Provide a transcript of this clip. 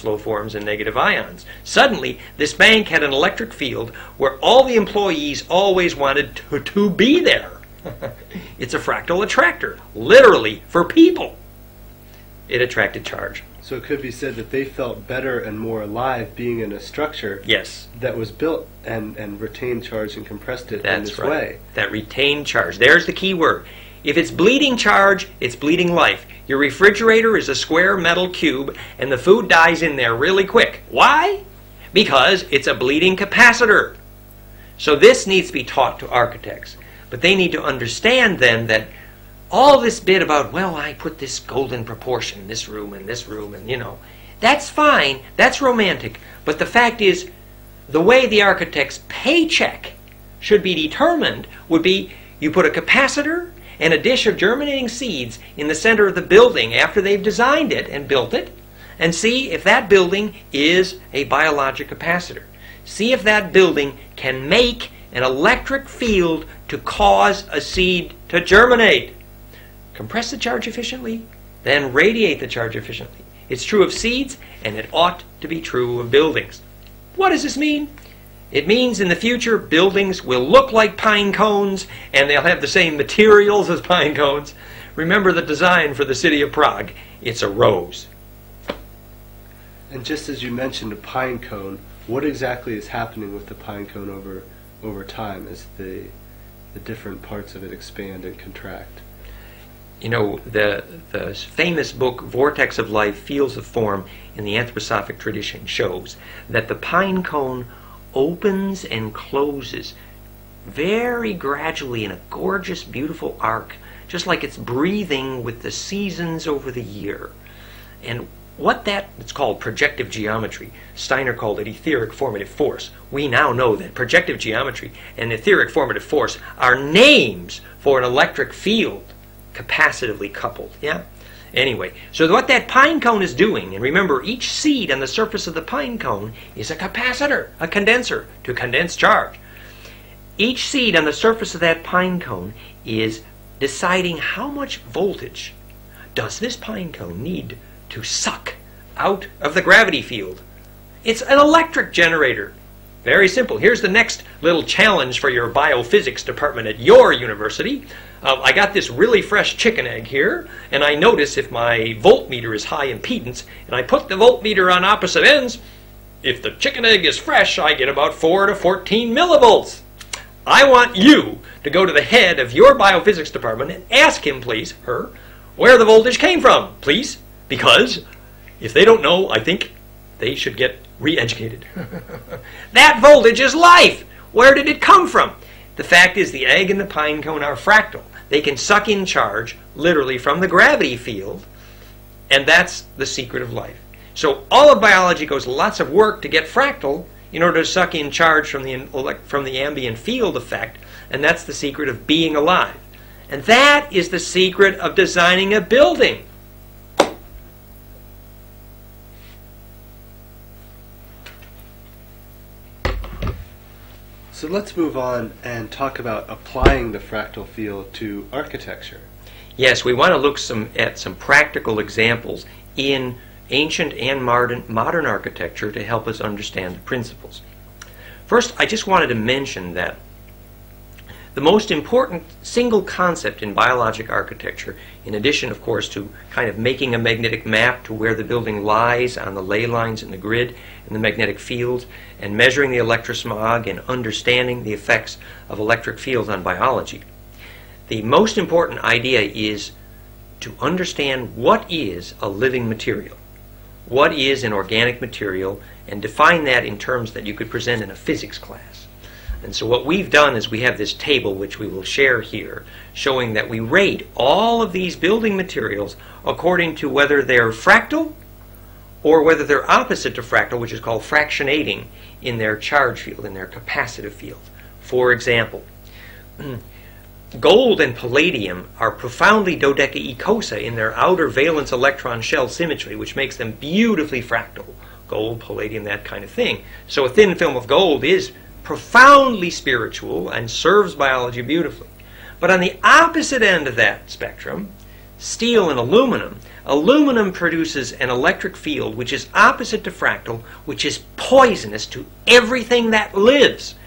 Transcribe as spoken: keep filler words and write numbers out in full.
flow forms and negative ions. Suddenly, this bank had an electric field where all the employees always wanted to, to be there. It's a fractal attractor, literally, for people. It attracted charge. So it could be said that they felt better and more alive being in a structure Yes. that was built and, and retained charge and compressed it That's in this right. way. That retained charge. There's the key word. If it's bleeding charge, it's bleeding life. Your refrigerator is a square metal cube, and the food dies in there really quick. Why? Because it's a bleeding capacitor. So this needs to be taught to architects. But they need to understand then that all this bit about, well, I put this golden proportion in this room and this room, and you know, that's fine, that's romantic. But the fact is, the way the architect's paycheck should be determined would be you put a capacitor and a dish of germinating seeds in the center of the building after they've designed it and built it, and see if that building is a biologic capacitor. See if that building can make an electric field to cause a seed to germinate. Compress the charge efficiently, then radiate the charge efficiently. It's true of seeds, and it ought to be true of buildings. What does this mean? It means in the future buildings will look like pine cones, and they'll have the same materials as pine cones. Remember the design for the city of Prague. It's a rose. And just as you mentioned a pine cone, what exactly is happening with the pine cone over over time as the the different parts of it expand and contract? You know, the, the famous book, Vortex of Life, Fields of Form, in the anthroposophic tradition shows that the pine cone opens and closes very gradually in a gorgeous, beautiful arc, just like it's breathing with the seasons over the year. And what that, it's called projective geometry. Steiner called it etheric formative force. We now know that projective geometry and etheric formative force are names for an electric field, capacitively coupled. Yeah? Anyway, so what that pine cone is doing, and remember each seed on the surface of the pine cone is a capacitor, a condenser, to condense charge. Each seed on the surface of that pine cone is deciding how much voltage does this pine cone need to suck out of the gravity field. It's an electric generator. Very simple. Here's the next little challenge for your biophysics department at your university. Uh, I got this really fresh chicken egg here, and I notice if my voltmeter is high impedance, and I put the voltmeter on opposite ends, if the chicken egg is fresh, I get about four to fourteen millivolts. I want you to go to the head of your biophysics department and ask him, please, her, where the voltage came from, please. Because if they don't know, I think they should get re-educated. That voltage is life. Where did it come from? The fact is the egg and the pine cone are fractal. They can suck in charge literally from the gravity field, and that's the secret of life. So all of biology goes lots of work to get fractal in order to suck in charge from the, from the ambient field effect, and that's the secret of being alive. And that is the secret of designing a building. So let's move on and talk about applying the fractal field to architecture. Yes, we want to look some, at some practical examples in ancient and modern, modern architecture to help us understand the principles. First, I just wanted to mention that the most important single concept in biologic architecture, in addition, of course, to kind of making a magnetic map to where the building lies on the ley lines in the grid and the magnetic fields, and measuring the electrosmog and understanding the effects of electric fields on biology, the most important idea is to understand what is a living material, what is an organic material, and define that in terms that you could present in a physics class. And so what we've done is we have this table, which we will share here, showing that we rate all of these building materials according to whether they're fractal or whether they're opposite to fractal, which is called fractionating in their charge field, in their capacitive field. For example, gold and palladium are profoundly dodecaecosa in their outer valence electron shell symmetry, which makes them beautifully fractal. Gold, palladium, that kind of thing. So a thin film of gold is profoundly spiritual and serves biology beautifully. But on the opposite end of that spectrum, steel and aluminum, Aluminum produces an electric field which is opposite to fractal, which is poisonous to everything that lives.